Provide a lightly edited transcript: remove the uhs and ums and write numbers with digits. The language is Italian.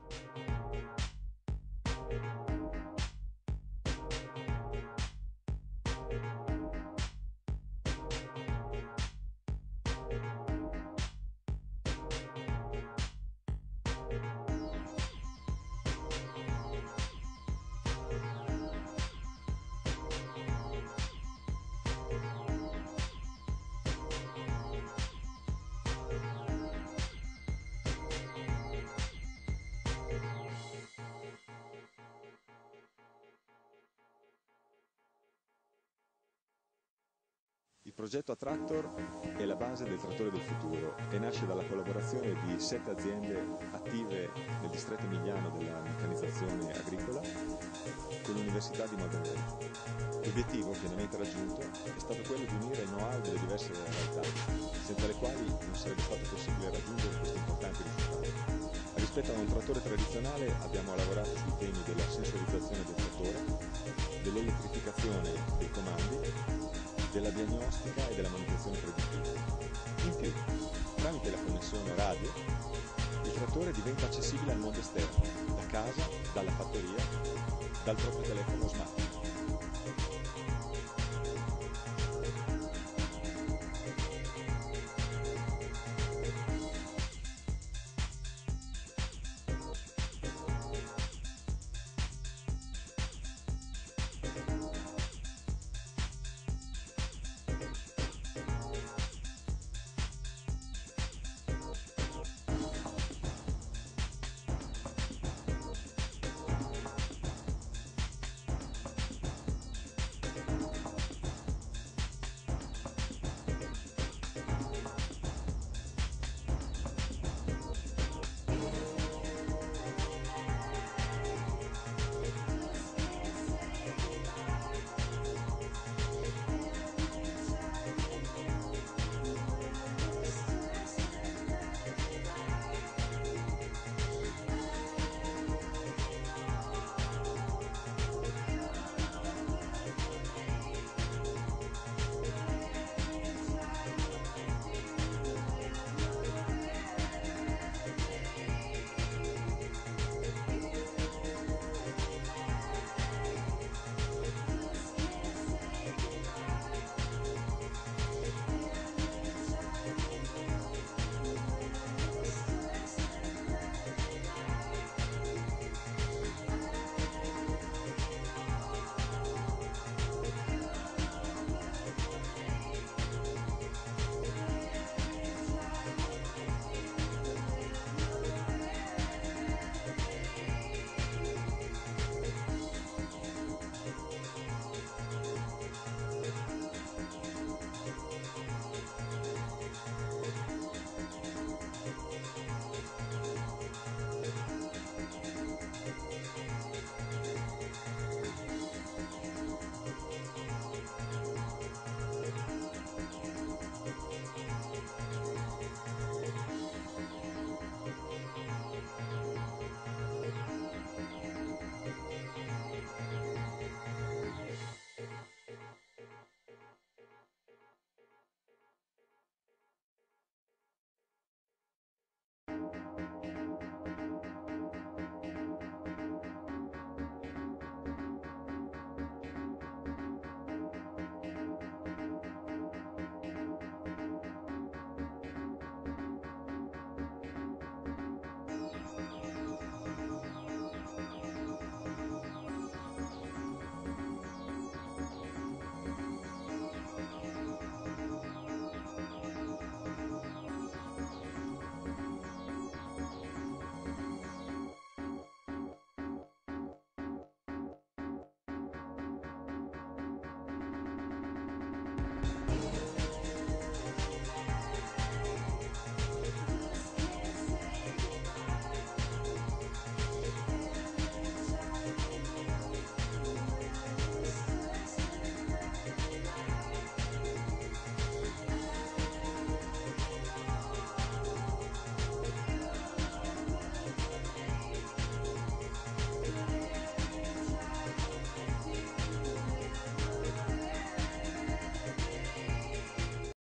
Il progetto Attractor è la base del trattore del futuro e nasce dalla collaborazione di 7 aziende attive nel distretto emiliano della meccanizzazione agricola con l'Università di Modena. L'obiettivo, pienamente raggiunto, è stato quello di unire il know-how delle diverse realtà, senza le quali non sarebbe stato possibile raggiungere questi importanti risultati. Rispetto a un trattore tradizionale abbiamo lavorato sui temi della sensorizzazione del trattore, dell'elettrificazione dei comandi, della diagnostica e della manutenzione predittiva. In più, tramite la connessione radio, il trattore diventa accessibile al mondo esterno, da casa, dalla fattoria, dal proprio telefono smart.